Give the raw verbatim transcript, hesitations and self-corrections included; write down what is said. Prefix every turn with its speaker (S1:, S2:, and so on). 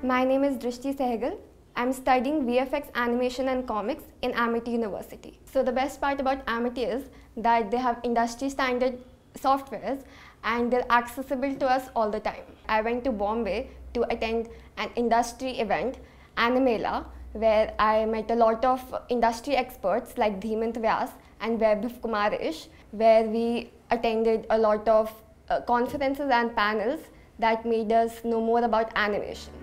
S1: My name is Drishti Sehgal. I'm studying V F X Animation and Comics in Amity University. So the best part about Amity is that they have industry standard softwares and they're accessible to us all the time. I went to Bombay to attend an industry event, Animela, where I met a lot of industry experts like Dhimant Vyas and Vaibhav Kumarish, where we attended a lot of uh, conferences and panels that made us know more about animation.